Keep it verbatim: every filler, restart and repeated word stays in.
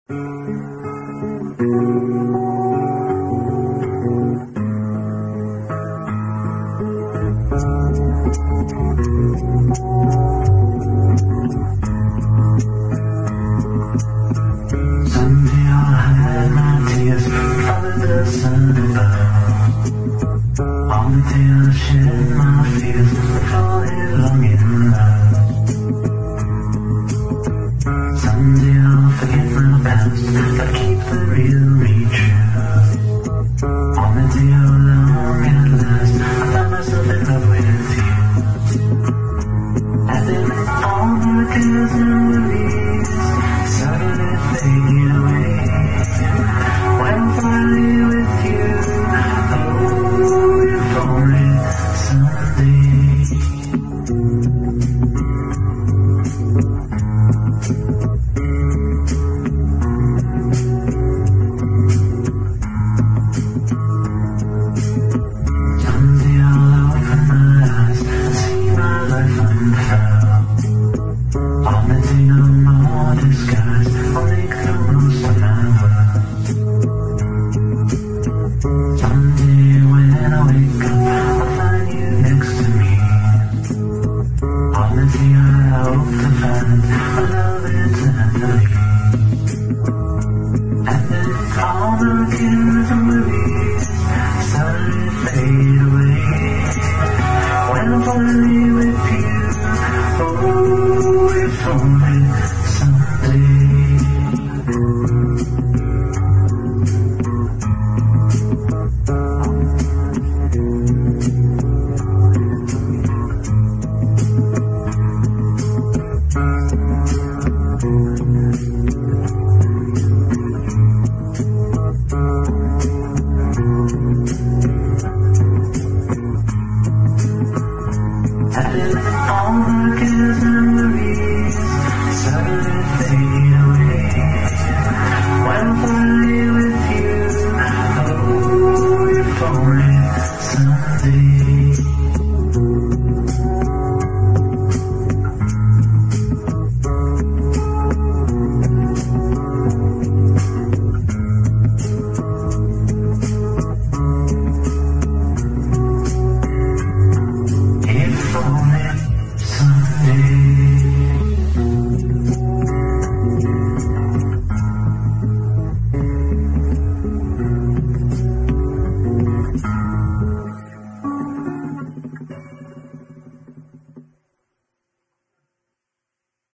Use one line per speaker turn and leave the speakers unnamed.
Someday I'll hide my tears under the sun above. On the day I'll shed my fears and fall headlong in love. Someday I'll forget my past, but keep the real me true. On the day I'll long at last, I find myself in love with you. And then all the cares and worries suddenly fade away when I'm finally with you. Oh, if only someday. Someday I'll open my eyes and see my life unfurl. On the day no more disguise, I'll make the most of my world. Someday when I wake up, I'll find you next to me. On the day I hope to find a love eternally. And then all the cares and worries suddenly fade away when I'm finally with you. Oh, if only someday.